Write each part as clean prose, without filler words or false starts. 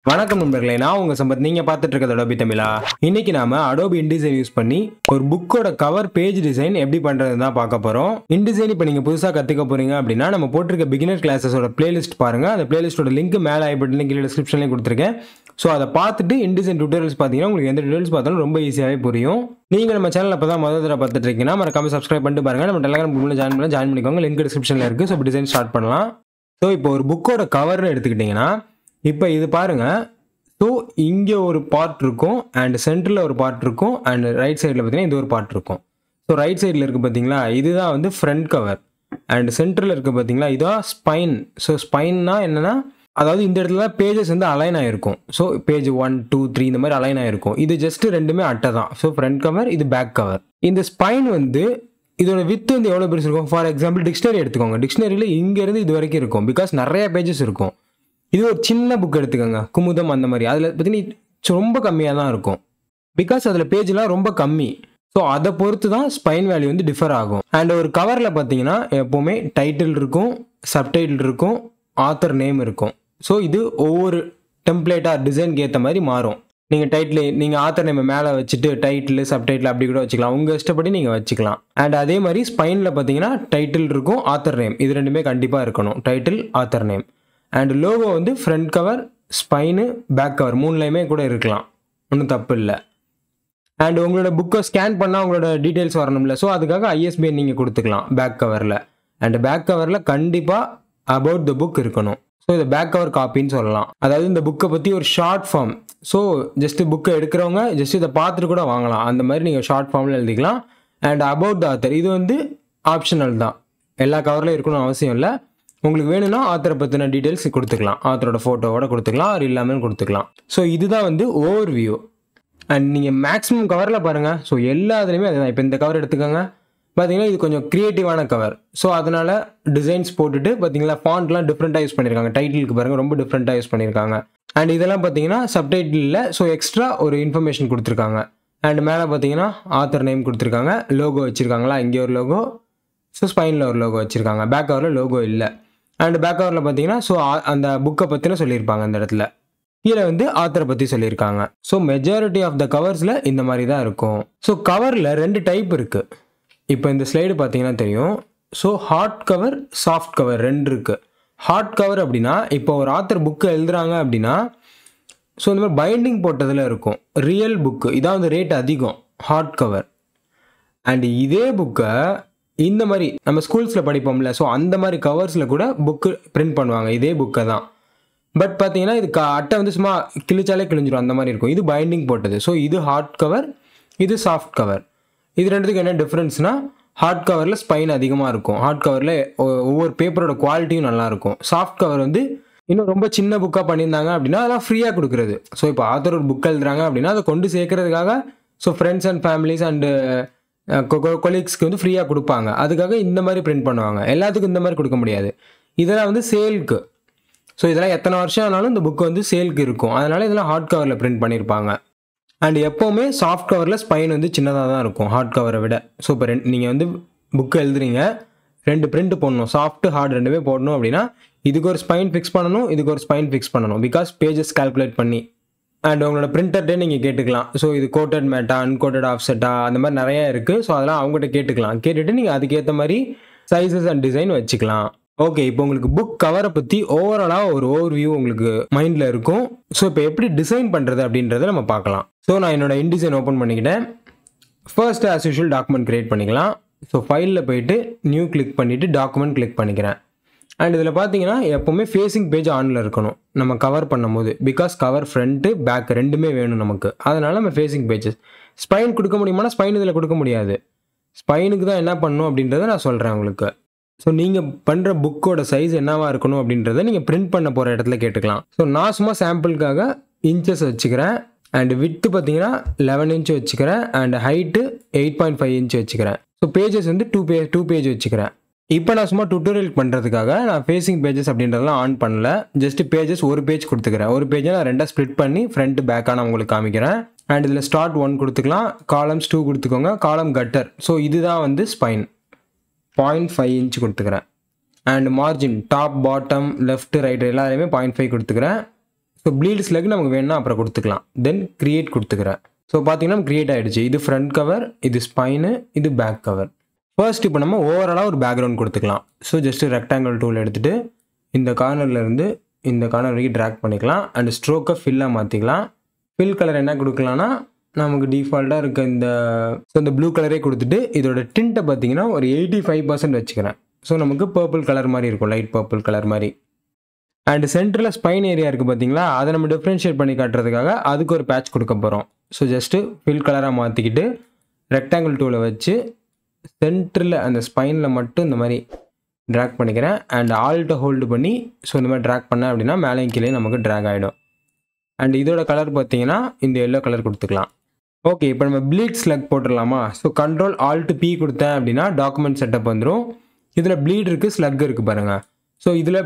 வணக்கம் நண்பர்களே, நான் உங்க சம்பத். நீங்க பார்த்துட்டு இருக்கிறது Adobe தமிழா. இன்னைக்கு நாம Adobe Indesign யூஸ் பண்ணி ஒரு புக்கோட கவர் பேஜ் டிசைன் எப்படி பண்றதுன்னு தான் பார்க்க போறோம். InDesign இப்போ நீங்க புதுசா கத்துக்க போறீங்க அப்படின்னா நம்ம போட்டிருக்க பிகினர் கிளாஸஸோட பிளேலிஸ்ட் பாருங்க. அந்த பிளேலிஸ்டோட லிங்க் மேல ஐ பட்டன்ல கீழ டிஸ்கிரிப்ஷன்லயே கொடுத்திருக்கேன். சோ அதை பார்த்துட்டு InDesign Tutorials பாத்தீங்கன்னா உங்களுக்கு எந்த டியூட்டோரியல்ஸ் பார்த்தாலும் ரொம்ப ஈஸியாவே புரியும். நீங்க நம்ம சேனல் அப்பதான் முதல் தடவை பார்த்துட்டு இருக்கீங்கன்னா மறக்காம சப்ஸ்கிரைப் பண்ணிட்டு பாருங்க. நம்ம Telegram குரூப்ல ஜாயின் பண்ணிக்கோங்க. லிங்க் டிஸ்கிரிப்ஷன்ல இருக்கு. சோ டிசைன் ஸ்டார்ட் பண்ணலாம். சோ இப்போ ஒரு புக்கோட கவர்னு எடுத்துக்கிட்டீங்கன்னா இப்போ இது பாருங்க. ஸோ இங்கே ஒரு பார்ட் இருக்கும் அண்ட் சென்டரில் ஒரு பார்ட் இருக்கும் அண்ட் ரைட் சைடில் பார்த்தீங்கன்னா இது ஒரு பார்ட் இருக்கும். ஸோ ரைட் சைடில் இருக்குது பார்த்தீங்களா, இதுதான் வந்து ஃப்ரண்ட் கவர் அண்ட் சென்டரில் இருக்குது பார்த்தீங்களா, இதுதான் ஸ்பைன். ஸோ ஸ்பைன்னா என்னென்னா, அதாவது இந்த இடத்துல தான் பேஜஸ் வந்து அலைன் ஆகிருக்கும். ஸோ பேஜ் 1, 2, 3 இந்த மாதிரி அலைன் ஆகிருக்கும். இது ஜஸ்ட் ரெண்டுமே அட்டை தான். ஸோ ஃப்ரண்ட் கவர், இது பேக் கவர். இந்த ஸ்பைன் வந்து இதோட வித்து வந்து எவ்வளோ பெருசு இருக்கும். ஃபார் எக்ஸாம்பிள் டிக்ஷனரி எடுத்துக்கோங்க. டிக்ஷனரியில் இங்கேருந்து இது வரைக்கும் இருக்கும். பிகாஸ் நிறைய பேஜஸ் இருக்கும். இது ஒரு சின்ன புக் எடுத்துக்கோங்க, குமுதம் அந்த மாதிரி. அதில் பார்த்தீங்கன்னா ரொம்ப கம்மியாக தான் இருக்கும். பிகாஸ் அதில் பேஜ்லாம் ரொம்ப கம்மி. ஸோ அதை பொறுத்து தான் ஸ்பைன் வேல்யூ வந்து டிஃபர் ஆகும். அண்ட் ஒரு கவரில் பார்த்தீங்கன்னா எப்போவுமே டைட்டில் இருக்கும், சப்டைட்டில் இருக்கும், ஆத்தர் நேம் இருக்கும். ஸோ இது ஒவ்வொரு டெம்ப்ளேட்டாக டிசைனுக்கு ஏற்ற மாதிரி மாறும். நீங்கள் டைட்டில் நீங்கள் ஆத்தர் நேம் மேலே வச்சுட்டு டைட்டில் சப்டைட்டில் அப்படி கூட வச்சுக்கலாம். உங்கள் இஷ்டப்படி நீங்கள் வச்சுக்கலாம். அண்ட் அதே மாதிரி ஸ்பைனில் பார்த்தீங்கன்னா டைட்டில் இருக்கும், ஆத்தர் நேம், இது ரெண்டுமே கண்டிப்பாக இருக்கணும். Title, author name. And logo வந்து front cover, spine, back cover மூணுலையுமே கூட இருக்கலாம். ஒன்றும் தப்பு இல்லை. அண்ட் உங்களோட புக்கை ஸ்கேன் பண்ணால் உங்களோட டீட்டெயில்ஸ் வரணும்ல. ஸோ அதுக்காக ISBN நீங்கள் கொடுத்துக்கலாம் பேக் கவரில். அண்ட் பேக் கவரில் கண்டிப்பாக அபவுட் த புக் இருக்கணும். ஸோ இதை பேக் கவர் காப்பின்னு சொல்லலாம். அதாவது இந்த புக்கை பற்றி ஒரு ஷார்ட் ஃபார்ம். ஸோ ஜஸ்ட் புக்கை எடுக்கிறவங்க ஜஸ்ட் இதை பார்த்துட்டு கூட வாங்கலாம். அந்த மாதிரி நீங்கள் ஷார்ட் ஃபார்மில் எழுதிக்கலாம். அண்ட் அபவுட் த ஆத்தர் இது வந்து ஆப்ஷனல் தான். எல்லா கவர்லையும் இருக்கணும்னு அவசியம் இல்லை. உங்களுக்கு வேணும்னா ஆத்தரை பற்றின டீட்டெயில்ஸ் கொடுத்துக்கலாம். ஆத்தரோட ஃபோட்டோவோட கொடுத்துக்கலாம், அது இல்லாமல் கொடுத்துக்கலாம். ஸோ இதுதான் வந்து ஓவர் வியூ. அண்ட் நீங்கள் மேக்ஸிமம் கவரில் பாருங்கள். ஸோ எல்லாத்துலேயுமே அதுதான். இப்போ இந்த கவர் எடுத்துக்கோங்க. பார்த்தீங்கன்னா இது கொஞ்சம் க்ரியேட்டிவான கவர். ஸோ அதனால் டிசைன்ஸ் போட்டுட்டு பார்த்தீங்களா, ஃபாண்ட்லாம் டிஃப்ரெண்ட்டாக யூஸ் பண்ணியிருக்காங்க. டைட்டிலுக்கு பாருங்கள், ரொம்ப டிஃப்ரெண்ட்டாக யூஸ் பண்ணியிருக்காங்க. அண்ட் இதெல்லாம் பார்த்தீங்கன்னா சப்டைட்டிலில் ஸோ எக்ஸ்ட்ரா ஒரு இன்ஃபர்மேஷன் கொடுத்துருக்காங்க. அண்ட் மேலே பார்த்தீங்கன்னா ஆத்தர் நேம் கொடுத்துருக்காங்க, லோகோ வச்சுருக்காங்களா, இங்கே ஒரு லோகோ. ஸோ ஸ்பைனில் ஒரு லோகோ வச்சுருக்காங்க. பேக் கவரில் லோகோ இல்லை. அண்ட் பேக் கவரில் பார்த்தீங்கன்னா ஸோ அந்த புக்கை பற்றின சொல்லியிருப்பாங்க. அந்த இடத்துல கீழே வந்து ஆத்தரை பற்றி சொல்லியிருக்காங்க. ஸோ மெஜாரிட்டி ஆஃப் த கவர்ஸில் இந்த மாதிரி தான் இருக்கும். ஸோ கவரில் 2 டைப் இருக்குது. இப்போ இந்த ஸ்லைடு பார்த்தீங்கன்னா தெரியும். So hard cover, soft cover 2 இருக்குது. ஹார்ட் கவர் அப்படின்னா இப்போ ஒரு ஆத்தர் புக்கு எழுதுறாங்க அப்படின்னா ஸோ இந்த மாதிரி பைண்டிங் போட்டதில் இருக்கும். ரியல் புக்கு இதான் வந்து ரேட் அதிகம், ஹார்ட் கவர். அண்ட் இதே புக்கை இந்த மாதிரி நம்ம ஸ்கூல்ஸில் படிப்போம்ல, ஸோ அந்த மாதிரி கவர்ஸில் கூட புக்கு பிரிண்ட் பண்ணுவாங்க. இதே புக்கை தான். பட் பார்த்தீங்கன்னா இது அட்டை வந்து சும்மா கிழிச்சாலே கிழிஞ்சிடும், அந்த மாதிரி இருக்கும். இது பைண்டிங் போட்டது. ஸோ இது ஹார்ட் கவர், இது சாஃப்ட் கவர். இது ரெண்டுத்துக்கு என்ன டிஃப்ரென்ஸ்னால், ஹார்ட் கவரில் ஸ்பைன் அதிகமாக இருக்கும். ஹார்ட் கவரில் ஒவ்வொரு பேப்பரோட குவாலிட்டியும் நல்லாயிருக்கும். சாஃப்ட் கவர் வந்து இன்னும் ரொம்ப சின்ன புக்காக பண்ணியிருந்தாங்க அப்படின்னா அதெல்லாம் ஃப்ரீயாக கொடுக்குறது. ஸோ இப்போ ஆத்தர் ஒரு புக் எழுதுறாங்க அப்படின்னா அதை கொண்டு சேர்க்கறதுக்காக so friends and families and கொலீக்ஸ்க்கு வந்து ஃப்ரீயாக கொடுப்பாங்க. அதுக்காக இந்த மாதிரி பிரிண்ட் பண்ணுவாங்க. எல்லாத்துக்கும் இந்த மாதிரி கொடுக்க முடியாது. இதெல்லாம் வந்து சேலுக்கு. ஸோ இதெல்லாம் எத்தனை வருஷம் ஆனாலும் இந்த புக்கு வந்து சேலுக்கு இருக்கும். அதனால் இதெல்லாம் ஹார்ட் கவரில் பிரிண்ட் பண்ணியிருப்பாங்க. அண்ட் எப்போவுமே சாஃப்ட் கவரில் ஸ்பைன் வந்து சின்னதாக தான் இருக்கும் ஹார்ட் கவரை விட. ஸோ இப்போ நீங்கள் வந்து புக்கு எழுதுறீங்க, 2 பிரிண்ட் போடணும், சாஃப்ட் ஹார்ட் ரெண்டுமே போடணும் அப்படின்னா இதுக்கு ஒரு ஸ்பைன் ஃபிக்ஸ் பண்ணணும், இதுக்கு ஒரு ஸ்பைன் ஃபிக்ஸ் பண்ணணும். பிகாஸ் பேஜஸ் கால்குலேட் பண்ணி. அண்ட் உங்களோட பிரிண்டர்டே நீங்கள் கேட்டுக்கலாம். ஸோ இது கோட்டட் மேட்டா, அன்கோட்டட் ஆஃப்செட்டா, அந்த மாதிரி நிறையா இருக்குது. ஸோ அதெல்லாம் அவங்ககிட்ட கேட்டுக்கலாம். கேட்டுட்டு நீங்கள் அதுக்கேற்ற மாதிரி சைஸஸ் அண்ட் டிசைன் வச்சுக்கலாம். ஓகே, இப்போ உங்களுக்கு புக் கவரை பற்றி ஓவராலாக ஒரு ஓவர் வியூ உங்களுக்கு மைண்டில் இருக்கும். ஸோ இப்போ எப்படி டிசைன் பண்ணுறது அப்படின்றத நம்ம பார்க்கலாம். ஸோ நான் என்னோட InDesign ஓப்பன் பண்ணிக்கிட்டேன். First as usual document create பண்ணிக்கலாம். ஸோ ஃபைலில் போயிட்டு நியூ கிளிக் பண்ணிவிட்டு டாக்குமெண்ட் கிளிக் பண்ணிக்கிறேன். அண்ட் இதில் பார்த்தீங்கன்னா எப்போவுமே ஃபேஸிங் பேஜ் ஆனில் இருக்கணும் நம்ம கவர் பண்ணும்போது. பிகாஸ் கவர் ஃப்ரண்ட்டு பேக் ரெண்டுமே வேணும் நமக்கு. அதனால் நம்ம ஃபேஸிங் பேஜஸ். ஸ்பைன் கொடுக்க முடியுமானா ஸ்பைன் இதில் கொடுக்க முடியாது. ஸ்பைனுக்கு தான் என்ன பண்ணணும் அப்படின்றத நான் சொல்கிறேன் உங்களுக்கு. ஸோ நீங்கள் பண்ணுற புக்கோட சைஸ் என்னவாக இருக்கணும் அப்படின்றத நீங்கள் பிரிண்ட் பண்ண போகிற இடத்துல கேட்டுக்கலாம். ஸோ நான் சும்மா சாம்பிளுக்காக இன்ச்சஸ் வச்சுக்கிறேன். அண்ட் வித்து பார்த்தீங்கன்னா 11 இன்ச் வச்சுக்கிறேன். அண்ட் ஹைட்டு 8.5 இன்ச் வச்சுக்கிறேன். ஸோ பேஜஸ் வந்து 2 பேஜ் வச்சுக்கிறேன். இப்போ நான் சும்மா டுட்டோரியல் பண்ணுறதுக்காக நான் ஃபேஸிங் பேஜஸ் அப்படின்றதெல்லாம் ஆன் பண்ணல. ஜஸ்ட் பேஜஸ் ஒரு பேஜ் கொடுத்துக்கிறேன். ஒரு பேஜை நான் 2 ஸ்ப்ளிட் பண்ணி ஃப்ரண்ட் பேக்காக நான் உங்களுக்கு காமிக்கிறேன். அண்ட் இதில் ஸ்டார்ட் 1 கொடுத்துக்கலாம், காலம்ஸ் 2 கொடுத்துக்கோங்க, காலம் கட்டர். ஸோ இதுதான் வந்து ஸ்பைன் 0.5 இன்ச் கொடுத்துக்கிறேன். And margin top bottom left right எல்லாருமே 0.5 கொடுத்துக்கிறேன். ஸோ ஸோ ப்ளீட் ஸ்லக் நமக்கு வேணும்னா அப்புறம் கொடுத்துக்கலாம். தென் கிரியேட் கொடுத்துக்கிறேன். ஸோ பார்த்தீங்கன்னா கிரியேட் ஆகிடுச்சு. இது ஃப்ரண்ட் கவர், இது ஸ்பைனு, இது பேக் கவர். ஃபர்ஸ்ட் இப்போ நம்ம ஓவராலாக ஒரு பேக்ரவுண்ட் கொடுத்துக்கலாம். ஸோ ஜஸ்ட்டு ரெக்டாங்கிள் டூல் எடுத்துகிட்டு இந்த கார்னர்லேருந்து இந்த கார்னர் வரைக்கும் ட்ராக் பண்ணிக்கலாம். அண்ட் ஸ்ட்ரோக்கை ஃபில்லாக மாற்றிக்கலாம். ஃபில் கலர் என்ன கொடுக்கலாம்னா நமக்கு டிஃபால்ட்டாக இருக்க இந்த ப்ளூ கலரே கொடுத்துட்டு இதோட டிண்ட்டை பார்த்தீங்கன்னா ஒரு 85% வச்சுக்கிறேன். ஸோ நமக்கு பர்பிள் கலர் மாதிரி இருக்கும், லைட் பர்பிள் கலர் மாதிரி. அண்ட் சென்டரில் ஸ்பைன் ஏரியா இருக்குது பார்த்தீங்களா, அதை நம்ம டிஃப்ரென்ஷியேட் பண்ணி காட்டுறதுக்காக அதுக்கு ஒரு பேட்ச் கொடுக்க போகிறோம். ஸோ ஜஸ்ட்டு ஃபில் கலராக மாற்றிக்கிட்டு ரெக்டாங்கிள் டூலை வச்சு சென்டரில் அந்த ஸ்பைனில் மட்டும் இந்த மாதிரி ட்ராக் பண்ணிக்கிறேன். அண்ட் ஆல்ட்டை ஹோல்டு பண்ணி ஸோ இந்த மாதிரி ட்ராக் பண்ணேன் அப்படின்னா மேலேயும் கீழே நமக்கு ட்ராக் ஆகிடும். அண்ட் இதோட கலர் பார்த்தீங்கன்னா இந்த எல்லோ கலர் கொடுத்துக்கலாம். ஓகே, இப்போ நம்ம ப்ளீட் ஸ்லக் போட்டுடலாமா? ஸோ கண்ட்ரோல் ஆல்ட் பி கொடுத்தேன் அப்படின்னா டாக்குமெண்ட் செட்டப் வந்துடும். இதில் ப்ளீட் இருக்குது, ஸ்லக் இருக்குது பாருங்கள். ஸோ இதில்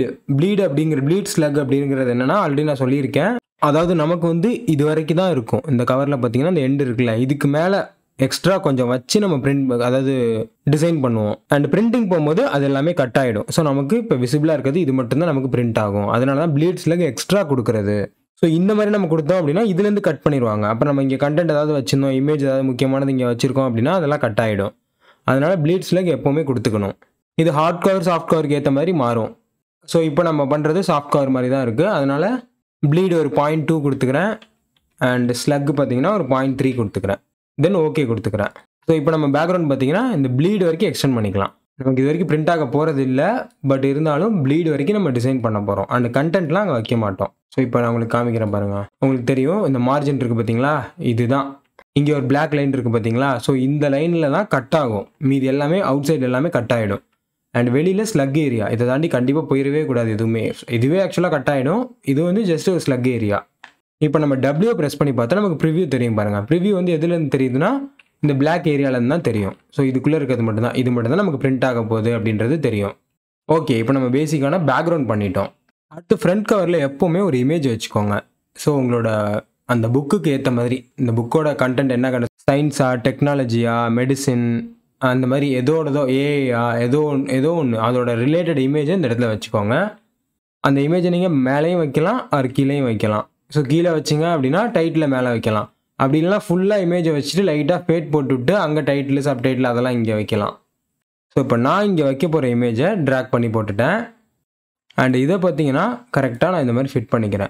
ப்ளீட் ஸ்லக் அப்படிங்கிறது என்னென்னா ஆல்ரெடி நான் சொல்லியிருக்கேன். அதாவது நமக்கு வந்து இது வரைக்கும் தான் இருக்கும். இந்த கவரில் பார்த்தீங்கன்னா இந்த எண்டு இருக்குல்ல, இதுக்கு மேலே எக்ஸ்ட்ரா கொஞ்சம் வச்சு நம்ம அதாவது டிசைன் பண்ணுவோம். அண்ட் பிரிண்டிங் போகும்போது அது எல்லாமே கட் ஆகிடும். ஸோ நமக்கு இப்போ விசிபிளாக இருக்கிறது இது மட்டும்தான் நமக்கு பிரிண்ட் ஆகும். அதனால தான் ப்ளீட் ஸ்லக் எக்ஸ்ட்ரா கொடுக்குறது. ஸோ இந்த மாதிரி நம்ம கொடுத்தோம் அப்படின்னா இதுலேருந்து கட் பண்ணிடுவாங்க. அப்போ நம்ம இங்கே கண்டென்ட் ஏதாவது வச்சுருந்தோம், இமேஜ் ஏதாவது முக்கியமானது இங்கே வச்சுருக்கோம் அப்படின்னா அதெல்லாம் கட் ஆகிடும். அதனால் ப்ளீட் ஸ்லக் எப்போவுமே கொடுத்துக்கணும். இது ஹார்ட் கவர் சாஃப்ட் கவருக்கு ஏற்ற மாதிரி மாறும். ஸோ இப்போ நம்ம பண்ணுறது சாஃப்ட் கவர் மாதிரி தான் இருக்குது. அதனால் ப்ளீடு ஒரு 0.2 கொடுத்துக்கிறேன். அண்ட் ஸ்லக் பார்த்தீங்கன்னா ஒரு 0.3 கொடுத்துக்கிறேன். தென் ஓகே கொடுத்துக்கிறேன். ஸோ இப்போ நம்ம பேக்ரவுண்ட் பார்த்தீங்கன்னா இந்த ப்ளீடு வரைக்கும் எக்ஸ்டெண்ட் பண்ணிக்கலாம். நமக்கு இது வரைக்கும் பிரிண்ட் ஆக போகிறது இல்லை, பட் இருந்தாலும் ப்ளீடு வரைக்கும் நம்ம டிசைன் பண்ண போகிறோம். அண்ட் கண்டென்ட்லாம் அங்கே வைக்க மாட்டோம். ஸோ இப்போ நான் உங்களுக்கு காமிக்கிறேன் பாருங்கள். உங்களுக்கு தெரியும் இந்த மார்ஜின் இருக்குது பார்த்தீங்களா, இதுதான். இங்கே ஒரு பிளாக் லைன் இருக்குது பார்த்தீங்களா, ஸோ இந்த லைனில் தான் கட் ஆகும். மீதி எல்லாமே அவுட் சைடு எல்லாமே கட் ஆகிடும். அண்ட் வெளியில் ஸ்லக் ஏரியா, இதை தாண்டி கண்டிப்பாக போயிடவே கூடாது எதுவுமே. இதுவே ஆக்சுவலாக கட் ஆகிடும். இது வந்து ஜஸ்ட் ஒரு ஸ்லக் ஏரியா. இப்போ நம்ம டபிள்யூ ப்ரெஸ் பண்ணி பார்த்தா நமக்கு ப்ரிவ்யூ தெரியும் பாருங்கள். ப்ரிவ்யூ வந்து எதுலேருந்து தெரியுதுன்னா இந்த பிளாக் ஏரியாவிலேருந்து தான் தெரியும். ஸோ இதுக்குள்ளே இருக்கிறது மட்டும்தான், இது மட்டும் தான் நமக்கு பிரிண்ட் ஆக போகுது அப்படின்றது தெரியும். ஓகே, இப்போ நம்ம பேசிக்கான பேக்ரவுண்ட் பண்ணிட்டோம். அடுத்து ஃப்ரண்ட் கவரில் எப்போவுமே ஒரு இமேஜ் வச்சுக்கோங்க. ஸோ உங்களோட அந்த புக்குக்கு ஏற்ற மாதிரி இந்த புக்கோட கண்டென்ட் என்ன கண்டென்ட், சயின்ஸா, டெக்னாலஜியா, மெடிசின், அந்த மாதிரி ஏதோ ஏஐயா ஏதோ ஒன்று அதோட ரிலேட்டட் இமேஜை இந்த இடத்துல வச்சுக்கோங்க. அந்த இமேஜை நீங்கள் மேலேயும் வைக்கலாம், அது கீழேயும் வைக்கலாம். ஸோ கீழே வச்சிங்க அப்படின்னா டைட்டில் மேலே வைக்கலாம். அப்படி இல்லைனா ஃபுல்லாக இமேஜை வச்சுட்டு லைட்டாக ஃபேட் போட்டுவிட்டு அங்கே டைட்டில் சப்டைட்டில் அதெல்லாம் இங்கே வைக்கலாம். ஸோ இப்போ நான் இங்கே வைக்க போகிற இமேஜை ட்ராக் பண்ணி போட்டுட்டேன். அண்ட் இதை பார்த்தீங்கன்னா கரெக்டாக நான் இந்த மாதிரி ஃபிட் பண்ணிக்கிறேன்.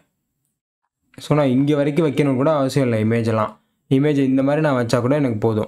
ஸோ நான் இங்கே வரைக்கும் வைக்கணும் கூட அவசியம் இல்லை. இமேஜ் இந்த மாதிரி நான் வச்சா கூட எனக்கு போதும்.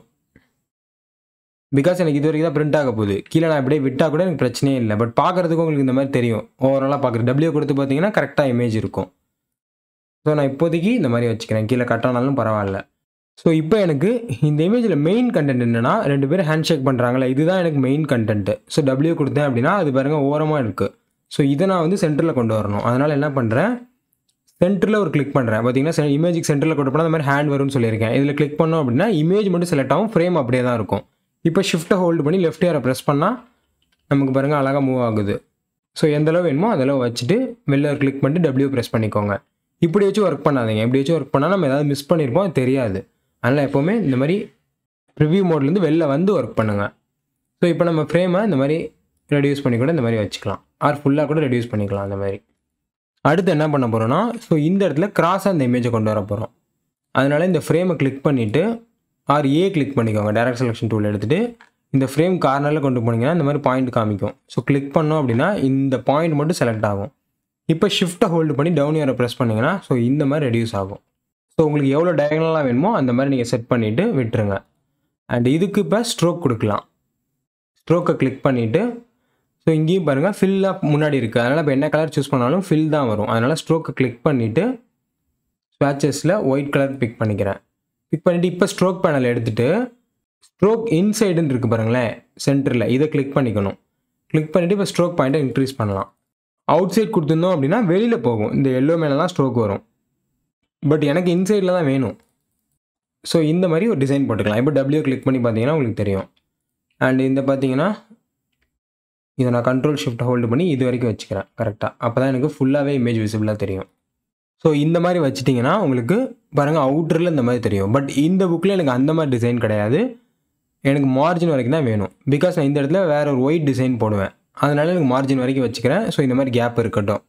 பிகாஸ் எனக்கு இது வரைக்கும் தான் பிரிண்ட் ஆக போகுது. கீழே நான் இப்படியே விட்டால் கூட எனக்கு பிரச்சனையே இல்லை. பட் பார்க்குறதுக்கு உங்களுக்கு இந்த மாதிரி தெரியும். ஓவராலாக பார்க்குறது டபிள்யூ கொடுத்து பார்த்தீங்கன்னா கரெக்டாக இமேஜ் இருக்கும். ஸோ நான் இப்போதைக்கு இந்த மாதிரி வச்சுக்கிறேன், கீழே கட்டானாலும் பரவாயில்ல. ஸோ இப்போ எனக்கு இந்த இமேஜில் மெயின் கண்டென்ட் என்னென்னா, 2 பேரும் ஹேண்ட் ஷேக் பண்ணுறாங்களே, இதுதான் எனக்கு மெயின் கண்டென்ட்டு. ஸோ டபிள்யூ கொடுத்தேன் அப்படின்னா அது பாருங்கள் ஓரமாக இருக்குது. ஸோ இதை நான் வந்து சென்டரில் கொண்டு வரணும். அதனால் என்ன பண்ணுறேன், சென்டரில் ஒரு கிளிக் பண்ணுறேன். பார்த்தீங்கன்னா இமேஜுக்கு சென்டரில் கொண்டு போனால் அந்த மாதிரி ஹேண்ட் வரும்னு சொல்லியிருக்கேன். இதில் கிளிக் பண்ணோம் அப்படின்னா இமேஜ் மட்டும் செலக்ட் ஆகும், ஃப்ரேம் அப்படியே தான் இருக்கும். இப்போ ஷிஃப்ட்டை ஹோல்டு பண்ணி லெஃப்ட் ஏரை ப்ரெஸ் பண்ணால் நமக்கு பாருங்கள் அழகாக மூவ் ஆகுது. ஸோ எந்தளவு வேணுமோ அதளவு வச்சுட்டு வெளில ஒரு கிளிக் பண்ணிட்டு டபிள்யூ ப்ரெஸ் பண்ணிக்கோங்க. இப்படி வச்சு ஒர்க் பண்ணாதீங்க. இப்படி வச்சு ஒர்க் பண்ணால் நம்ம ஏதாவது மிஸ் பண்ணியிருப்போம், அது தெரியாது. அதனால் எப்போவுமே இந்த மாதிரி ப்ரிவ்யூ மோட்லேருந்து வெளில வந்து ஒர்க் பண்ணுங்கள். ஸோ இப்போ நம்ம ஃப்ரேமை இந்த மாதிரி ரெடியூஸ் பண்ணி கூட இந்த மாதிரி வச்சுக்கலாம், ஆர் ஃபுல்லாக கூட ரெடியூஸ் பண்ணிக்கலாம். அந்த மாதிரி அடுத்து என்ன பண்ண போகிறோன்னா, ஸோ இந்த இடத்துல கிராஸாக இந்த இமேஜை கொண்டு வர போகிறோம். அதனால் இந்த ஃப்ரேமை கிளிக் பண்ணிவிட்டு ஆர் ஏ கிளிக் பண்ணிக்கோங்க. டைரக்ட் செலெக்ஷன் டூல் எடுத்துகிட்டு இந்த ஃப்ரேம் கார்னரில் கொண்டு போனீங்கன்னா இந்த மாதிரி பாயிண்ட் காமிக்கும். ஸோ கிளிக் பண்ணோம் அப்படின்னா இந்த பாயிண்ட் மட்டும் செலக்ட் ஆகும். இப்போ ஷிஃப்ட்டை ஹோல்டு பண்ணி டவுன் ஏரை ப்ரெஸ் பண்ணிங்கன்னா ஸோ இந்த மாதிரி ரெடியூஸ் ஆகும். ஸோ உங்களுக்கு எவ்வளோ டயகனலாக வேணுமோ அந்த மாதிரி நீங்கள் செட் பண்ணிவிட்டு விட்டுருங்க. அண்ட் இதுக்கு இப்போ ஸ்ட்ரோக் கொடுக்கலாம். ஸ்ட்ரோக்கை கிளிக் பண்ணிவிட்டு ஸோ இங்கேயும் பாருங்கள் ஃபில்லாக முன்னாடி இருக்குது. அதனால் இப்போ என்ன கலர் சூஸ் பண்ணாலும் ஃபில் தான் வரும். அதனால் ஸ்ட்ரோக்கை கிளிக் பண்ணிவிட்டு ஸ்வாட்சஸில் ஒயிட் கலர் பிக் பண்ணிக்கிறேன். பிக் பண்ணிவிட்டு இப்போ ஸ்ட்ரோக் பேனல் எடுத்துகிட்டு ஸ்ட்ரோக் இன்சைடுன்னு இருக்குது பாருங்களேன் சென்டரில், இதை கிளிக் பண்ணிக்கணும். கிளிக் பண்ணிவிட்டு இப்போ ஸ்ட்ரோக் பாயிண்ட்டை இன்க்ரீஸ் பண்ணலாம். அவுட் சைட் கொடுத்துருந்தோம் அப்படின்னா வெளியில் போகும், இந்த எல்லோ மேலே தான் ஸ்ட்ரோக் வரும். பட் எனக்கு இன்சைடில் தான் வேணும். ஸோ இந்த மாதிரி ஒரு டிசைன் போட்டுக்கலாம். இப்போ டபிள்யூ கிளிக் பண்ணி பார்த்தீங்கன்னா உங்களுக்கு தெரியும். அண்ட் இந்த பார்த்தீங்கன்னா இதை நான் கண்ட்ரோல் ஷிஃப்ட் ஹோல்டு பண்ணி இது வரைக்கும் வச்சுக்கிறேன் கரெக்டாக. அப்போ தான் எனக்கு ஃபுல்லாகவே இமேஜ் விசிபிளாக தெரியும். ஸோ இந்த மாதிரி வச்சுட்டிங்கன்னா உங்களுக்கு பாருங்கள் அவுட்டரில் இந்த மாதிரி தெரியும். பட் இந்த புக்கில் எனக்கு அந்த மாதிரி டிசைன் கிடையாது, எனக்கு மார்ஜின் வரைக்கும் தான் வேணும். பிகாஸ் நான் இந்த இடத்துல வேறு ஒரு ஒயிட் டிசைன் போடுவேன், அதனால எனக்கு மார்ஜின் வரைக்கும் வச்சுக்கிறேன். ஸோ இந்த மாதிரி கேப் இருக்கட்டும்.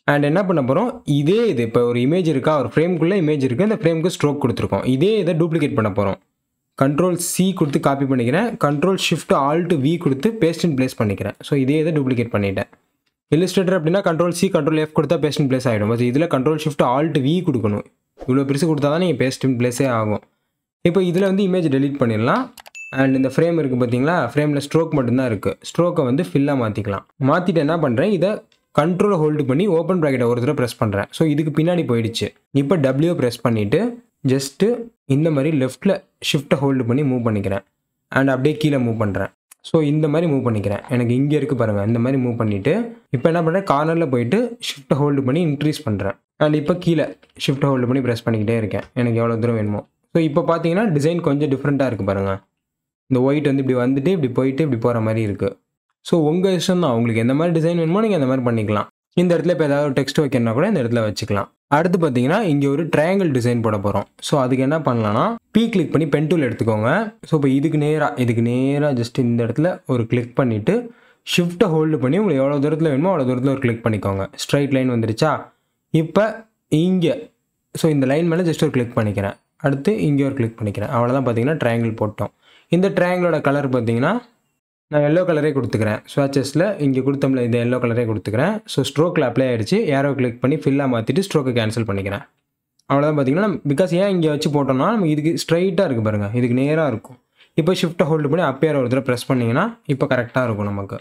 அண்ட் என்ன பண்ண போகிறோம், இதே இது இப்போ ஒரு இமேஜ் இருக்கா, ஒரு ஃப்ரேம்குள்ளே இமேஜ் இருக்குது, அந்த ஃப்ரேமுக்கு ஸ்ட்ரோக் கொடுத்துருக்கோம். இதே இதை டூப்ளிகேட் பண்ண போகிறோம். கண்ட்ரோல் சி கொடுத்து காப்பி பண்ணிக்கிறேன், கண்ட்ரோல் ஷிஃப்ட் ஆல்ட் வி கொடுத்து பேஸ்ட் இன் பிளேஸ் பண்ணிக்கிறேன். ஸோ இதே இதை டூப்ளிகேட் பண்ணிட்டேன். இல்லஸ்ட்ரேட்டர் அப்படின்னா கண்ட்ரோல் சி கண்ட்ரோல் எஃப் கொடுத்தா பேஸ்ட் இன் பிளேஸ் ஆகிடும். பட் இதில் கண்ட்ரோல் ஷிஃப்ட் ஆல்ட் வி கொடுக்கணும். இவ்வளோ பெருசு கொடுத்தா தான் நீங்கள் பேஸ்ட் இன் பிளேஸே ஆகும். இப்போ இதில் வந்து இமேஜ் டெலீட் பண்ணிடலாம். அண்ட் இந்த ஃப்ரேம் இருக்குது பார்த்தீங்களா, ஃப்ரேமில் ஸ்ட்ரோக் மட்டும்தான் இருக்குது. ஸ்ட்ரோக்கை வந்து ஃபில்லாக மாற்றிக்கலாம். மாற்றிட்டு என்ன பண்ணுறேன், இதை கண்ட்ரோலை ஹோல்டு பண்ணி ஓப்பன் ப்ராக்கெட்டை ஒரு தடவை ப்ரெஸ் பண்ணுறேன். ஸோ இதுக்கு பின்னாடி போயிடுச்சு. இப்போ டபிள்யூ ப்ரெஸ் பண்ணிவிட்டு ஜஸ்ட்டு இந்த மாதிரி லெஃப்ட்டில் ஷிஃப்ட்டை ஹோல்டு பண்ணி மூவ் பண்ணிக்கிறேன். அண்ட் அப்படியே கீழே மூவ் பண்ணுறேன். ஸோ இந்த மாதிரி மூவ் பண்ணிக்கிறேன். எனக்கு இங்கே இருக்குது பாருங்கள், இந்த மாதிரி மூவ் பண்ணிவிட்டு இப்போ என்ன பண்ணுறேன், கார்னரில் போயிட்டு ஷிஃப்ட்டை ஹோல்டு பண்ணி இன்க்ரீஸ் பண்ணுறேன். அண்ட் இப்போ கீழே ஷிஃப்ட்டை ஹோல்டு பண்ணி ப்ரெஸ் பண்ணிக்கிட்டே இருக்கேன், எனக்கு எவ்வளோ தூரம் வேணுமோ. ஸோ இப்போ பார்த்தீங்கன்னா டிசைன் கொஞ்சம் டிஃப்ரெண்ட்டாக இருக்குது பாருங்கள். இந்த ஒயிட் வந்து இப்படி வந்துட்டு இப்படி போயிட்டு இப்படி போகிற மாதிரி இருக்குது. ஸோ உங்கள் இஷ்டம் தான், உங்களுக்கு எந்த மாதிரி டிசைன் வேணுமோ நீங்கள் அந்த மாதிரி பண்ணிக்கலாம். இந்த இடத்துல இப்போ ஏதாவது டெக்ஸ்ட் வைக்கணும்னா கூட இந்த இடத்துல வச்சுக்கலாம். அடுத்து பார்த்தீங்கன்னா இங்கே ஒரு ட்ரையாங்கிள் டிசைன் போட போகிறோம். ஸோ அதுக்கு என்ன பண்ணலாம்னா கிளிக் பண்ணி பென் டூல் எடுத்துக்கோங்க. ஸோ இப்போ இதுக்கு நேராக ஜஸ்ட் இந்த இடத்துல ஒரு கிளிக் பண்ணிவிட்டு ஷிஃப்ட்டை ஹோல்டு பண்ணி உங்களுக்கு எவ்வளோ தூரத்தில் வேணுமோ அவ்வளோ தூரத்தில் ஒரு கிளிக் பண்ணிக்கோங்க. ஸ்ட்ரைட் லைன் வந்துருச்சா, இப்போ இங்கே ஸோ இந்த லைன் மேலே ஜஸ்ட் ஒரு கிளிக் பண்ணிக்கிறேன். அடுத்து இங்கே ஒரு கிளிக் பண்ணிக்கிறேன். அவ்வளோதான். பார்த்தீங்கன்னா ட்ரையாங்கிள் போட்டோம். இந்த ட்ரையாங்கிளோட கலர் பார்த்தீங்கன்னா நான் எல்லோ கலரே கொடுத்துக்கிறேன். ஸ்வாட்சஸில் இங்கே கொடுத்தோம்ல, இந்த எல்லோ கலரே கொடுத்துக்கிறேன். ஸோ ஸ்ட்ரோக்கில் அப்ளை ஆகிடுச்சு. ஏரோ கிளிக் பண்ணி ஃபில்லாக மாற்றிட்டு ஸ்ட்ரோக்கை கேன்சல் பண்ணிக்கிறேன். அவ்வளோதான். பார்த்தீங்கன்னா பிகாஸ் ஏன் இங்கே வச்சு போட்டோம்னா நமக்கு இதுக்கு ஸ்ட்ரைட்டாக இருக்குது பாருங்கள், இதுக்கு நேராக இருக்கும். இப்போ ஷிஃப்ட்டை ஹோல்டு பண்ணி அப்பேர் ஒரு தடவை ப்ரெஸ் பண்ணிங்கன்னா இப்போ கரெக்டாக இருக்கும் நமக்கு.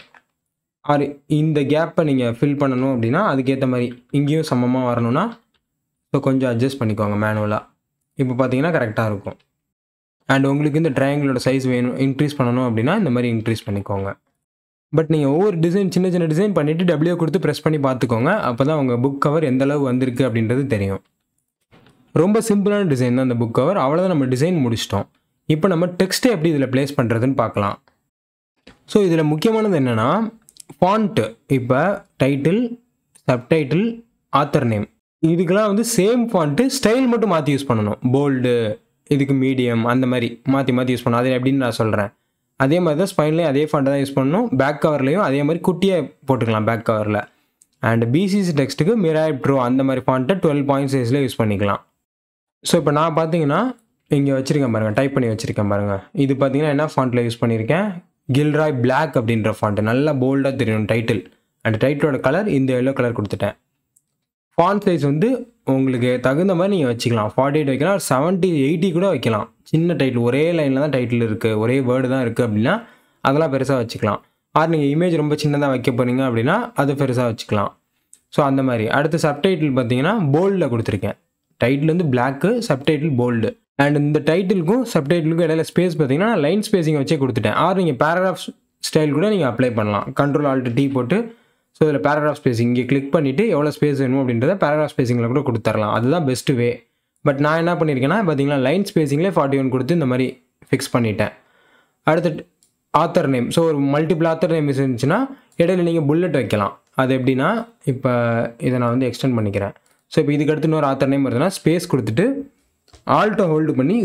ஆறு இந்த கேப்பை நீங்கள் ஃபில் பண்ணணும் அப்படின்னா அதுக்கேற்ற மாதிரி இங்கேயும் சமமாக வரணும்னா ஸோ கொஞ்சம் அட்ஜஸ்ட் பண்ணிக்கோங்க மேனுவலாக. இப்போ பார்த்தீங்கன்னா கரெக்டாக இருக்கும். அண்ட் உங்களுக்கு இந்த ட்ரையாங்கிளோட சைஸ் வேணும் இன்க்ரீஸ் பண்ணணும் அப்படின்னா இந்த மாதிரி இன்க்ரீஸ் பண்ணிக்கோங்க. பட் நீங்கள் ஒவ்வொரு டிசைன் சின்ன சின்ன டிசைன் பண்ணிவிட்டு டபிள்யூ கொடுத்து ப்ரெஸ் பண்ணி பார்த்துக்கோங்க. அப்போ தான் உங்கள் புக் கவர் எந்த அளவு வந்திருக்கு அப்படின்றது தெரியும். ரொம்ப சிம்பிளான டிசைன் தான் இந்த புக் கவர். அவ்வளோதான், நம்ம டிசைன் முடிச்சிட்டோம். இப்போ நம்ம டெக்ஸ்ட்டை எப்படி இதில் ப்ளேஸ் பண்ணுறதுன்னு பார்க்கலாம். ஸோ இதில் முக்கியமானது என்னென்னா ஃபாண்ட்டு. இப்போ டைட்டில், சப்டைட்டில், ஆத்தர் நேம் இதுக்கெல்லாம் வந்து சேம் ஃபாண்ட்டு, ஸ்டைல் மட்டும் மாற்றி யூஸ் பண்ணணும். போல்டு, இதுக்கு மீடியம், அந்த மாதிரி மாற்றி யூஸ் பண்ணணும். அது எப்படின்னு நான் சொல்கிறேன். அதே மாதிரி தான் ஸ்பைன்லேயும் அதே ஃபாண்ட்டை தான் யூஸ் பண்ணணும். பேக் கவர்லேயும் அதே மாதிரி குட்டியாக போட்டுக்கலாம் பேக் கவரில். அண்ட் பிசிசி டெக்ஸ்ட்டுக்கு மிராய் ப்ரோ அந்த மாதிரி ஃபாண்ட்டை 12 பாயிண்ட் சைஸில் யூஸ் பண்ணிக்கலாம். ஸோ இப்போ நான் பார்த்தீங்கன்னா இங்கே வச்சுருக்கேன் பாருங்கள், டைப் பண்ணி வச்சுருக்கேன் பாருங்கள். இது பார்த்தீங்கன்னா என்ன ஃபாண்ட்டில் யூஸ் பண்ணியிருக்கேன், கில்ராய் பிளாக் அப்படின்ற ஃபாண்ட்டு. நல்லா போல்டாக தெரியணும் டைட்டில். அண்ட் டைட்டிலோட கலர் இந்த எல்லோ கலர் கொடுத்துட்டேன். ஃபாண்ட் சைஸ் வந்து உங்களுக்கு தகுந்த மாதிரி நீங்கள் வச்சுக்கலாம். 48 வைக்கலாம், 70, 80 கூட வைக்கலாம். சின்ன டைட்டில், ஒரே லைனில் தான் டைட்டில் இருக்குது, ஒரே வேர்டு தான் இருக்குது அப்படின்னா அதெல்லாம் பெருசாக வச்சுக்கலாம். நீங்கள் இமேஜ் ரொம்ப சின்னதாக வைக்க போகிறீங்க அப்படின்னா அது பெருசாக வச்சுக்கலாம். ஸோ அந்த மாதிரி. அடுத்து சப்டைட்டில் பார்த்தீங்கன்னா போல்டில் கொடுத்துருக்கேன். டைட்டில் வந்து பிளாக்கு, சப்டைட்டில் போல்டு. அண்ட் இந்த டைட்டிலுக்கும் சப்டைட்டிலுக்கும் இடையில ஸ்பேஸ் பார்த்தீங்கன்னா லைன் ஸ்பேசிங் வச்சே கொடுத்துட்டேன். நீங்கள் பேராகிராஃப் ஸ்டைல் கூட நீங்கள் அப்ளை பண்ணலாம். கண்ட்ரோல் ஆல்ட் டி போட்டு ஸோ இதில் பேராகிராஃப் ஸ்பேசிங் இங்கே கிளிக் பண்ணிவிட்டு எவ்வளோ ஸ்பேஸ் வேணும் அப்படின்றத பேராகிராஃப் ஸ்பேசிங்கில் கூட கொடுத்துடலாம். அதுதான் பெஸ்ட்டு வே. பட் நான் என்ன பண்ணியிருக்கேன்னா பார்த்தீங்கன்னா லைன் ஸ்பேசிங்லேயே 41 கொடுத்து இந்த மாதிரி ஃபிக்ஸ் பண்ணிட்டேன். அடுத்து ஆத்தர் நேம். ஸோ ஒரு மல்டிபிள் ஆத்தர் நேம் இருந்துச்சுன்னா இடையில நீங்கள் புல்லட் வைக்கலாம். அது எப்படின்னா இப்போ இதை நான் வந்து எக்ஸ்டெண்ட் பண்ணிக்கிறேன். ஸோ இப்போ இதுக்கு அடுத்து இன்னொரு ஆத்தர் நேம் வருதுன்னா ஸ்பேஸ் கொடுத்துட்டு ஆல்ட்டை ஹோல்டு பண்ணி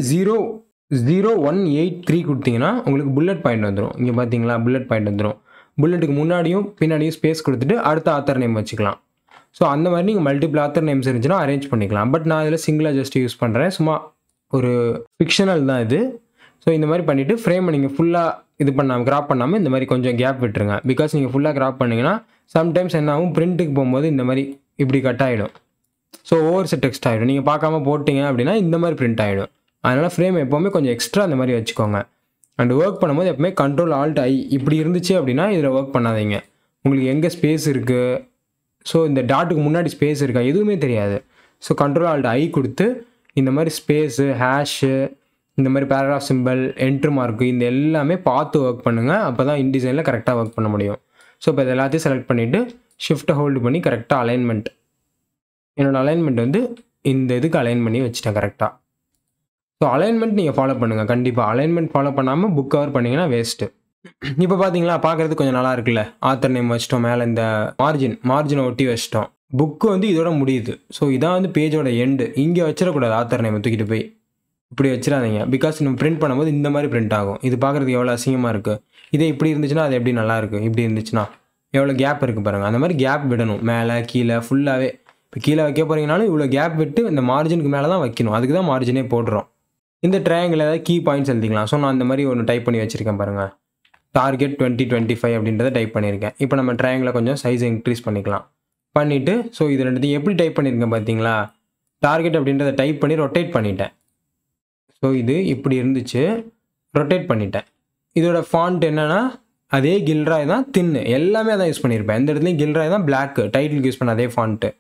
00183 கொடுத்தீங்கன்னா உங்களுக்கு புல்லட் பாயிண்ட் வந்துடும். இங்கே பார்த்தீங்களா புல்லட் பாயிண்ட் வந்துடும். புல்லட்டுக்கு முன்னாடியும் பின்னாடியும் ஸ்பேஸ் கொடுத்துட்டு அடுத்த ஆத்தர் நேம் வச்சுக்கலாம். ஸோ அந்த மாதிரி நீங்கள் மல்டிபிள் ஆத்தர் நேம்ஸ் இருந்துச்சுன்னா அரேஞ்ச் பண்ணிக்கலாம். பட் நான் இதில் சிங்கிளாக ஜஸ்ட் யூஸ் பண்ணுறேன். சும்மா ஒரு ஃபிக்ஷனல் தான் இது. ஸோ இந்த மாதிரி பண்ணிவிட்டு ஃப்ரேமை நீங்கள் ஃபுல்லாக இது பண்ணாமல் கிராப் பண்ணாமல் இந்த மாதிரி கொஞ்சம் கேப் விட்டுருங்க. பிகாஸ் நீங்கள் ஃபுல்லாக கிராப் பண்ணிங்கன்னா சம்டைம்ஸ் என்ன ஆகும், பிரிண்ட்டுக்கு போகும்போது இந்த மாதிரி இப்படி கட் ஆகிடும். ஸோ ஓவர் செட் டெக்ஸ்ட் ஆகிடும். நீங்கள் பார்க்காம போட்டிங்க அப்படின்னா இந்த மாதிரி பிரிண்ட் ஆகிடும். அதனால் ஃப்ரேம் எப்போவுமே கொஞ்சம் எக்ஸ்ட்ரா இந்த மாதிரி வச்சுக்கோங்க. அண்ட் ஒர்க் பண்ணும்போது எப்பவுமே கண்ட்ரோல் ஆல்ட் ஐ இப்படி இருந்துச்சு அப்படின்னா இதில் ஒர்க் பண்ணாதீங்க. உங்களுக்கு எங்கே ஸ்பேஸ் இருக்குது, ஸோ இந்த டாட்டுக்கு முன்னாடி ஸ்பேஸ் இருக்கா எதுவுமே தெரியாது. ஸோ கண்ட்ரோல் ஆல்ட் ஐ கொடுத்து இந்த மாதிரி ஸ்பேஸு, ஹேஷு, இந்த மாதிரி பேராகிராஃப் சிம்பிள், என்ட்ரு மார்க்கு இந்த எல்லாமே பார்த்து ஒர்க் பண்ணுங்கள். அப்போ தான் இன்டிசைனில் கரெக்டாக ஒர்க் பண்ண முடியும். ஸோ இப்போ இது எல்லாத்தையும் செலக்ட் பண்ணிவிட்டு ஷிஃப்ட்டை ஹோல்டு பண்ணி கரெக்டாக அலைன்மெண்ட், என்னோடய அலைன்மெண்ட் வந்து இந்த இதுக்கு அலைன் பண்ணி வச்சுட்டேன் கரெக்டாக. ஸோ அலைன்மெண்ட் நீங்கள் ஃபாலோ பண்ணுங்கள். கண்டிப்பாக அலைன்மெண்ட் ஃபாலோ பண்ணாமல் புக் கவர் பண்ணிங்கன்னா வேஸ்ட்டு. இப்போ பார்த்தீங்களா பார்க்குறதுக்கு கொஞ்சம் நல்லா இருக்குல்ல. ஆத்தர் நேம் வச்சிட்டோம், மேலே இந்த மார்ஜினை ஒட்டி வச்சிட்டோம். புக்கு வந்து இதோட முடியுது. ஸோ இதான் வந்து பேஜோட எண்டு. இங்கே வச்சிடக்கூடாது. ஆத்தர் நேம் தூக்கிட்டு போய் இப்படி வச்சிடாதீங்க. பிகாஸ் நம்ம பிரிண்ட் பண்ணும்போது இந்த மாதிரி பிரிண்ட் ஆகும். இது பார்க்குறதுக்கு எவ்வளோ அசிங்கமாக இருக்குது. இதே இப்படி இருந்துச்சுன்னா அது எப்படி நல்லா இருக்குது. இப்படி இருந்துச்சுன்னா எவ்வளோ கேப் இருக்குது பாருங்கள். அந்த மாதிரி கேப் விடணும், மேலே கீழே ஃபுல்லாகவே. இப்போ கீழே வைக்க போகிறீங்கனாலும் இவ்வளோ கேப் விட்டு இந்த மார்ஜினுக்கு மேலே தான் வைக்கணும். அதுக்கு தான் மார்ஜினே போடுறோம். இந்த ட்ரையாங்கிள் ஏதாவது கீ பாயிண்ட்ஸ் எழுதிக்கலாம். ஸோ நான் அந்த மாதிரி ஒன்று டைப் பண்ணி வச்சுருக்கேன் பாருங்கள். டார்கெட் 2025 அப்படின்றத டைப் பண்ணியிருக்கேன். இப்போ நம்ம ட்ரையாங்கிளை கொஞ்சம் சைஸ் இன்க்ரீஸ் பண்ணிக்கலாம். பண்ணிவிட்டு ஸோ இது ரெண்டுத்தையும் எப்படி டைப் பண்ணியிருக்கேன் பார்த்தீங்களா? டார்கெட் அப்படின்றத டைப் பண்ணி ரொட்டேட் பண்ணிட்டேன். ஸோ இது இப்படி இருந்துச்சு, ரொட்டேட் பண்ணிட்டேன். இதோட ஃபாண்ட் என்னென்னா அதே கில்ராய் தான், தின்னு எல்லாமே தான் யூஸ் பண்ணியிருப்பேன். எந்த இடத்துலையும் கில்ராய் தான், பிளாக் டைட்டிலுக்கு யூஸ் பண்ண அதே ஃபாண்ட்டு.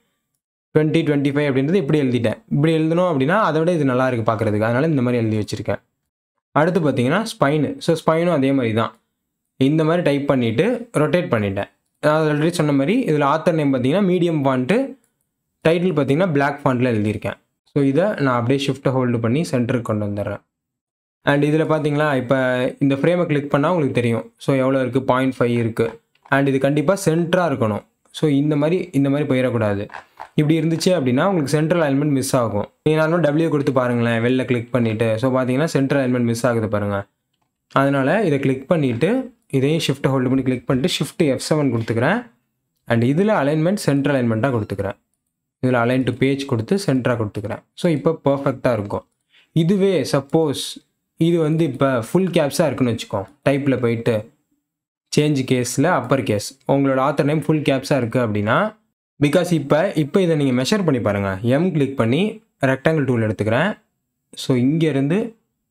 2025 அப்படின்றது இப்படி எழுதிட்டேன். இப்படி எழுதணும் அப்படின்னா அதை விட இது நல்லா இருக்குது பார்க்குறதுக்கு, அதனால் இந்த மாதிரி எழுதி வச்சுருக்கேன். அடுத்து பார்த்தீங்கன்னா ஸ்பைனு. ஸோ ஸ்பைனும் அதே மாதிரி தான், இந்த மாதிரி டைப் பண்ணிவிட்டு ரொட்டேட் பண்ணிட்டேன். நான் ஆல்ரெடி சொன்ன மாதிரி இதில் ஆத்தர் நேம் பார்த்தீங்கன்னா மீடியம் ஃபாண்ட்டு, டைட்டில் பார்த்தீங்கன்னா பிளாக் ஃபாண்ட்டில் எழுதியிருக்கேன். ஸோ இதை நான் அப்படியே ஷிஃப்ட்டை ஹோல்டு பண்ணி சென்டருக்கு கொண்டு வந்துடுறேன். அண்ட் இதில் பார்த்தீங்களா இப்போ இந்த ஃப்ரேமை கிளிக் பண்ணால் உங்களுக்கு தெரியும். ஸோ எவ்வளோ இருக்குது, 0.5 இருக்குது. அண்ட் இது கண்டிப்பாக சென்டராக இருக்கணும். ஸோ இந்த மாதிரி போயிடக்கூடாது. இப்படி இருந்துச்சு அப்படின்னா உங்களுக்கு சென்ட்ரல் அலைன்மெண்ட் மிஸ் ஆகும். நீங்கள் நானும் W கொடுத்து பாருங்களேன், வெளில கிளிக் பண்ணிவிட்டு. ஸோ பார்த்தீங்கன்னா சென்ட்ரல் அலைன்மெண்ட் மிஸ் ஆகுது பாருங்கள். அதனால் இதை கிளிக் பண்ணிவிட்டு இதையும் ஷிஃப்ட்டை ஹோல்டு பண்ணி கிளிக் பண்ணிட்டு ஷிஃப்ட் F7 கொடுத்துக்கிறேன். அண்ட் இதில் அலைன்மெண்ட் சென்ட்ரல் அலைன்மெண்ட்டாக கொடுத்துக்கிறேன். இதில் அலைன் டு பேஜ் கொடுத்து சென்டராக கொடுத்துக்கிறேன். ஸோ இப்போ பர்ஃபெக்டாக இருக்கும். இதுவே சப்போஸ் இது வந்து இப்போ ஃபுல் கேப்ஸாக இருக்குன்னு வச்சுக்கோ, டைப்பில் போயிட்டு சேஞ்ச் கேஸில் அப்பர் கேஸ் உங்களோட ஆத்தர் நேம் ஃபுல் கேப்ஸாக இருக்குது அப்படின்னா, பிகாஸ் இப்போ இதை நீங்கள் மெஷர் பண்ணி பாருங்கள். M கிளிக் பண்ணி ரெக்டாங்கிள் டூல் எடுத்துக்கிறேன். ஸோ இங்கேருந்து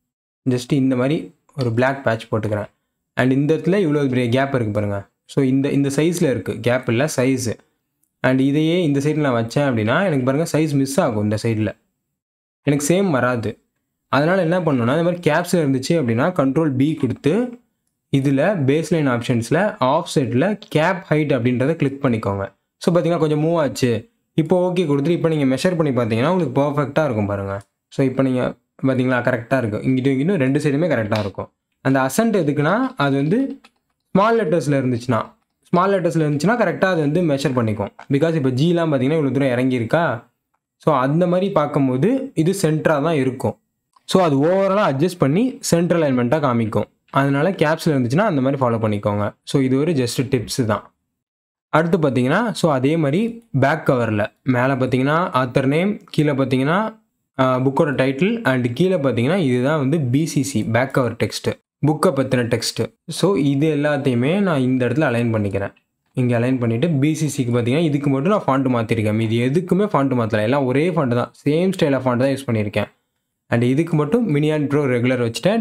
ஜஸ்ட் இந்த மாதிரி ஒரு பிளாக் பேட்ச் போட்டுக்கிறேன். அண்ட் இந்த இடத்துல இவ்வளோ பெரிய கேப் இருக்குது பாருங்கள். ஸோ இந்த சைஸில் இருக்குது, கேப் இல்லை சைஸு. அண்ட் இதையே இந்த சைடில் நான் வச்சேன் அப்படின்னா எனக்கு பாருங்கள் சைஸ் மிஸ் ஆகும். இந்த சைடில் எனக்கு சேம் வராது. அதனால் என்ன பண்ணணும்னா, இந்த மாதிரி கேப்ஸில் இருந்துச்சு அப்படின்னா Ctrl B கொடுத்து இதில் பேஸ்லைன் ஆப்ஷன்ஸில் ஆஃப் செட்டில் கேப் ஹைட் அப்படின்றத கிளிக் பண்ணிக்கோங்க. ஸோ பார்த்தீங்கன்னா கொஞ்சம் மூவ் ஆச்சு. இப்போ ஓகே கொடுத்துட்டு இப்போ நீங்கள் மெஷர் பண்ணி பார்த்தீங்கன்னா உங்களுக்கு பர்ஃபெக்டாக இருக்கும் பாருங்கள். ஸோ இப்போ நீங்கள் பார்த்தீங்களா கரெக்டாக இருக்கும். இங்கிட்டும் ரெண்டு சைடுமே கரெக்டாக இருக்கும். அந்த அசன்ட் எதுக்குன்னா அது வந்து ஸ்மால் லெட்டர்ஸில் இருந்துச்சுன்னா கரெக்டாக அது வந்து மெஷர் பண்ணிக்கும். பிகாஸ் இப்போ ஜிலாம் பார்த்தீங்கன்னா இவ்வளோ தூரம் இறங்கியிருக்கா. ஸோ அந்த மாதிரி பார்க்கும்போது இது சென்டராக தான் இருக்கும். ஸோ அது ஓவராலாக அட்ஜஸ்ட் பண்ணி சென்ட்ரல் அலைன்மெண்ட்டாக காமிக்கும். அதனால் கேப்ஸில் இருந்துச்சுன்னா அந்த மாதிரி ஃபாலோ பண்ணிக்கோங்க. ஸோ இது ஒரு ஜஸ்ட் டிப்ஸு தான். அடுத்து பார்த்தீங்கன்னா ஸோ அதே மாதிரி பேக் கவரில் மேலே பார்த்தீங்கன்னா ஆத்தர் நேம், கீழே பார்த்தீங்கன்னா புக்கோட டைட்டில், அண்டு கீழே பார்த்தீங்கன்னா இதுதான் வந்து BCC பேக் கவர் டெக்ஸ்ட்டு, புக்கை பற்றின டெக்ஸ்ட்டு. ஸோ இது எல்லாத்தையுமே நான் இந்த இடத்துல அலைன் பண்ணிக்கிறேன். இங்கே அலைன் பண்ணிவிட்டு BCCக்கு பார்த்தீங்கன்னா இதுக்கு மட்டும் நான் ஃபாண்ட்டு மாற்றிருக்கேன். இது எதுக்குமே ஃபாண்ட்டு மாற்றலை, எல்லாம் ஒரே ஃபாண்ட்டு தான், சேம் ஸ்டைலாக ஃபாண்ட்டு தான் யூஸ் பண்ணியிருக்கேன். அண்ட் இதுக்கு மட்டும் மினி அண்ட் ப்ரோ ரெகுலர் வச்சுட்டேன்.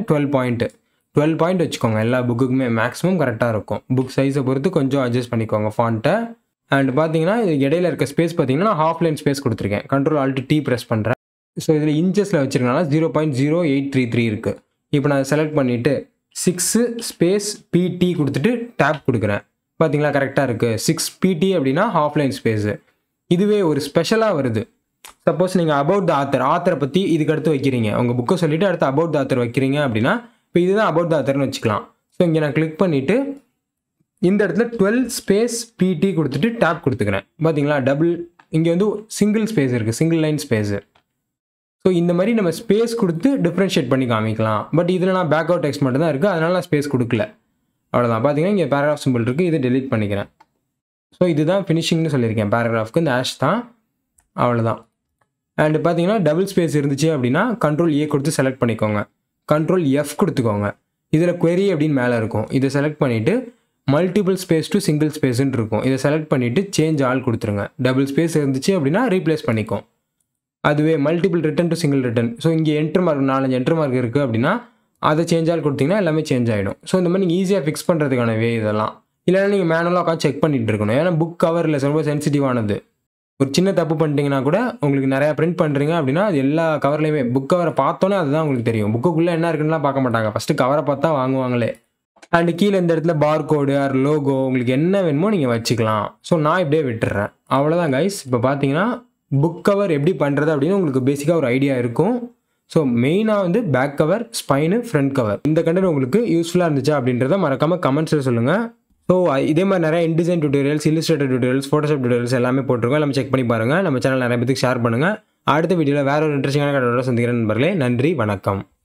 12 பாயிண்ட் வச்சுக்கோங்க. எல்லா புக்குக்குமே மேக்ஸிமம் கரெக்டாக இருக்கும். புக் சைஸை பொறுத்து கொஞ்சம் அட்ஜஸ்ட் பண்ணிக்கோங்க ஃபாண்ட்டை. அண்ட் பார்த்தீங்கன்னா இது இடையில இருக்க ஸ்பேஸ் பார்த்தீங்கன்னா நான் ஹாஃப் லைன் ஸ்பேஸ் கொடுத்துருக்கேன். Ctrl+Alt+T ப்ரெஸ் பண்ணுறேன். ஸோ இதில் இன்ச்சஸில் வச்சுருக்கனால 0.0833 இருக்குது. இப்போ நான் செலக்ட் பண்ணிவிட்டு 6 ஸ்பேஸ் PT கொடுத்துட்டு டேப் கொடுக்குறேன். பார்த்தீங்களா கரெக்டாக இருக்குது. 6 PT அப்படின்னா ஹாஃப் லைன் ஸ்பேஸு. இதுவே ஒரு ஸ்பெஷலாக வருது. சப்போஸ் நீங்கள் அபவுட் த ஆத்தரை பற்றி இதுக்கு அடுத்து வைக்கிறீங்க, உங்கள் புக்கை சொல்லிவிட்டு அடுத்து அபவுட் த ஆத்தர் வைக்கிறீங்க அப்படின்னா இப்போ இதுதான் அபவுட் த ஆத்தர்னு வச்சுக்கலாம். ஸோ இங்கே நான் கிளிக் பண்ணிவிட்டு இந்த இடத்துல 12 ஸ்பேஸ் PT கொடுத்துட்டு டேப் கொடுத்துக்கிறேன். பார்த்தீங்களா டபுள், இங்கே வந்து சிங்கிள் ஸ்பேஸ் இருக்குது, சிங்கிள் லைன் ஸ்பேஸு. ஸோ இந்த மாதிரி நம்ம ஸ்பேஸ் கொடுத்து டிஃப்ரென்ஷியேட் பண்ணி காமிக்கலாம். பட் இதில் நான் பேக் அவுட் டெக்ஸ்ட் மட்டும் தான் இருக்குது, அதனால் நான் ஸ்பேஸ் கொடுக்கல. அவ்வளோதான். பார்த்தீங்கன்னா இங்கே பேராகிராஃப் சிம்பிள் இருக்குது, இதை டெலீட் பண்ணிக்கிறேன். ஸோ இதுதான் ஃபினிஷிங்னு சொல்லியிருக்கேன் பேராகிராஃப்க்கு, இந்த ஆஷ் தான். அவ்வளோதான். அண்டு பார்த்தீங்கன்னா டபுள் ஸ்பேஸ் இருந்துச்சு அப்படின்னா Ctrl+A கொடுத்து செலக்ட் பண்ணிக்கோங்க. Ctrl+F கொடுத்துக்கோங்க. இதில் query அப்படின்னு மேலே இருக்கும், இதை செலக்ட் பண்ணிவிட்டு மல்டிபிள் ஸ்பேஸ் டு சிங்கிள் ஸ்பேஸ்ன்னு இருக்கும், இதை செலக்ட் பண்ணிவிட்டு சேஞ்ச் ஆல் கொடுத்துருங்க. டபுள் ஸ்பேஸ் இருந்துச்சு அப்படின்னா ரீப்ளேஸ் பண்ணிக்கும். அதுவே multiple return to single return, so இங்கே என்ட்ரு மார்க் 4 என்ட்ரு மார்க் இருக்குது அப்படின்னா அதை சேஞ்ச் ஆல் கொடுத்தீங்கன்னா எல்லாமே சேஞ்ச் ஆகிடும். ஸோ இந்த மாதிரி நீங்கள் ஈஸியாக ஃபிக்ஸ் பண்ணுறதுக்கான வே இதெல்லாம். இல்லைனா நீங்கள் மேனுவலாக உட்காந்து செக் பண்ணிகிட்டு இருக்கணும். ஏன்னா புக் கவரில் ரொம்ப சென்சிட்டிவானது. ஒரு சின்ன தப்பு பண்ணிட்டீங்கன்னா கூட உங்களுக்கு நிறையா பிரிண்ட் பண்ணுறீங்க அப்படின்னா அது எல்லா கவர்லையுமே புக் கவரை பார்த்தோன்னே அதுதான் உங்களுக்கு தெரியும். புக்குக்குள்ளே என்ன இருக்குன்னுலாம் பார்க்க மாட்டாங்க, ஃபஸ்ட்டு கவரை பார்த்தா வாங்குவாங்களே. அண்டு கீழே இந்த இடத்துல பார் கோடு ஆர் லோகோ உங்களுக்கு என்ன வேணுமோ நீங்கள் வச்சுக்கலாம். ஸோ நான் இப்படியே விட்டுறேன். அவ்வளோதான் கைஸ். இப்போ பார்த்தீங்கன்னா புக் கவர் எப்படி பண்ணுறது அப்படின்னு உங்களுக்கு பேசிக்காக ஒரு ஐடியா இருக்கும். ஸோ மெயினாக வந்து back cover, spine, front cover. இந்த கண்டென்ட் உங்களுக்கு யூஸ்ஃபுல்லாக இருந்துச்சா அப்படின்றத மறக்காமல் கமெண்ட்ஸில் சொல்லுங்கள். ஸோ இதே மாதிரி நிறைய InDesign tutorials, Illustrator tutorials, Photoshop tutorials எல்லாமே போட்டிருக்கோம். எல்லாமே செக் பண்ணி பாருங்கள். நம்ம சேனல் நிறைய பேருக்கு ஷேர் பண்ணுங்கள். அடுத்த வீடியோவில் வேற ஒரு இன்ட்ரெஸ்டிங்கான கண்டென்ட்டோட சந்திக்கிறேன் நண்பர்களே. நன்றி, வணக்கம்.